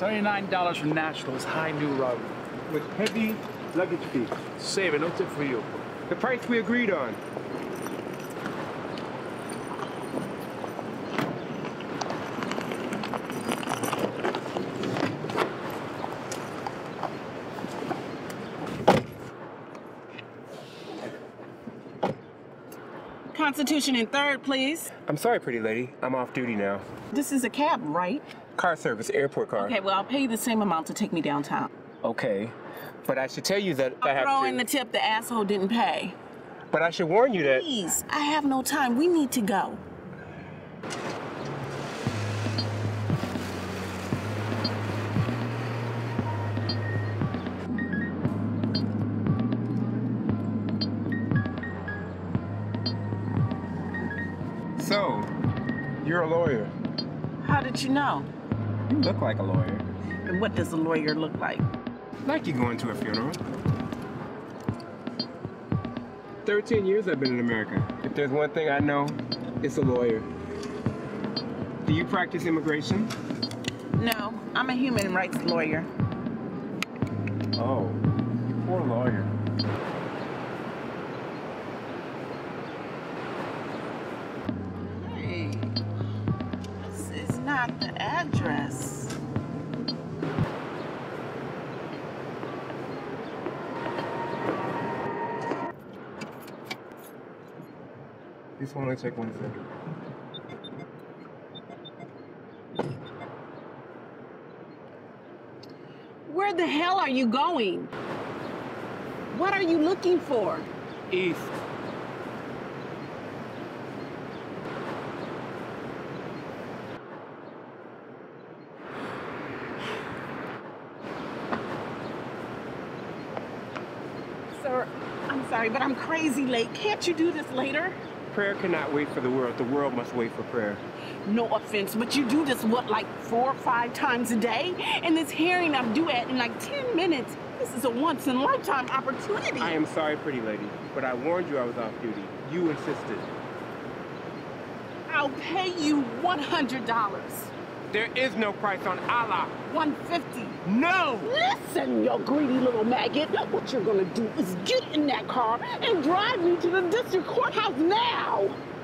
$79 from Nashville's high new robbery. With heavy luggage fee. Save it, no tip for you. The price we agreed on. Constitution in third, please. I'm sorry, pretty lady. I'm off duty now. This is a cab, right? Car service, airport car. Okay, well, I'll pay you the same amount to take me downtown. Okay. But I should tell you that I have Throw to... in the tip the asshole didn't pay. But I should warn you that... Please, I have no time. We need to go. So, you're a lawyer. How did you know? You look like a lawyer. And what does a lawyer look like? Like you going to a funeral. 13 years I've been in America. If there's one thing I know, it's a lawyer. Do you practice immigration? No, I'm a human rights lawyer. Oh, you poor lawyer. Hey, this is not the address. This will only take 1 second. Where the hell are you going? What are you looking for? East. Sir, I'm sorry, but I'm crazy late. Can't you do this later? Prayer cannot wait for the world. The world must wait for prayer. No offense, but you do this, what, like 4 or 5 times a day? And this hearing I'm due at in like 10 minutes. This is a once-in-a-lifetime opportunity. I am sorry, pretty lady, but I warned you I was off duty. You insisted. I'll pay you $100. There is no price on Allah. $150. No! Listen, you greedy little maggot. What you're gonna do is get in that car and drive me to the district courthouse now.